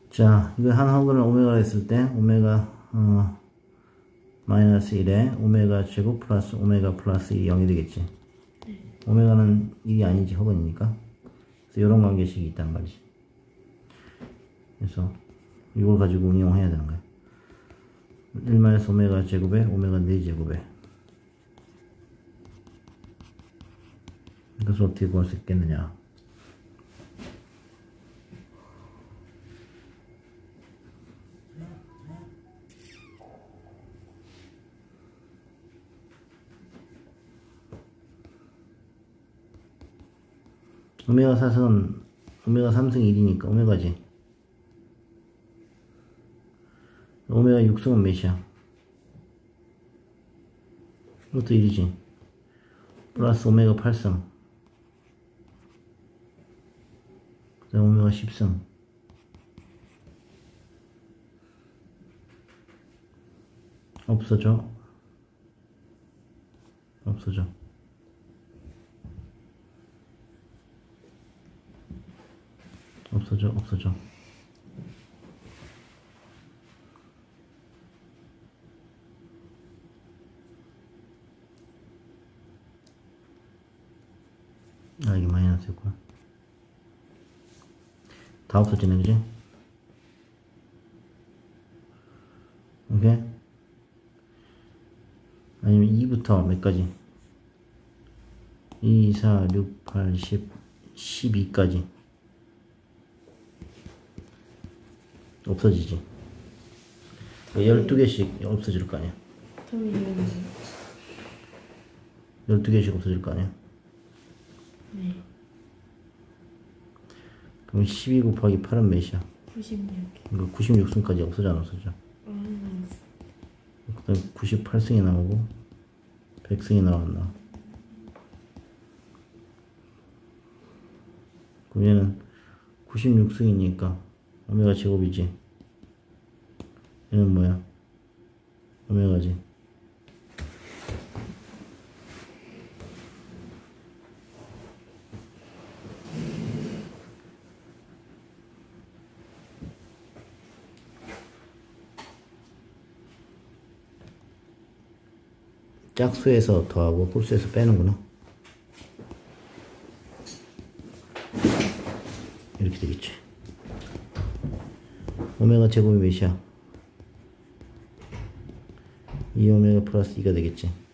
자, 이거 한 허근을 오메가로 했을 때 오메가 마이너스 1에 오메가 제곱 플러스 오메가 플러스 1이 0이 되겠지. 오메가는 1이 아니지, 허근이니까. 그래서 이런 관계식이 있단 말이지. 그래서 이걸 가지고 응용해야 되는 거야. 1 오메가 제곱에 오메가 4제곱에. 이것을 어떻게 구할 수 있겠느냐. 오메가 4승은 오메가 3승 1이니까 오메가지. 오메가 6승은 몇이야? 이것도 1이지. 플러스 오메가 8승. 그 다음 오메가 10승. 없어져. 없어져. 없어져. 없어져. 아, 이게 마이너스였구나. 다 없어지네, 그지? 오케이? 아니면 2부터 몇 가지? 2, 4, 6, 8, 10, 12까지. 없어지지. 12개씩 없어질 거 아니야. 12개씩 없어질 거 아니야. 네. 그럼 12 곱하기 8은 몇이야? 96. 이거 96승까지 없어져, 안 없어져? 그 다음 98승이 나오고 100승이 나왔나. 그럼 얘는 96승이니까 오메가 제곱이지. 얘는 뭐야? 오메가지. 짝수에서 더하고 홀수에서 빼는구나. 이렇게 되겠지. 오메가 제곱이 몇이야? 2오메가 플러스 2가 되겠지.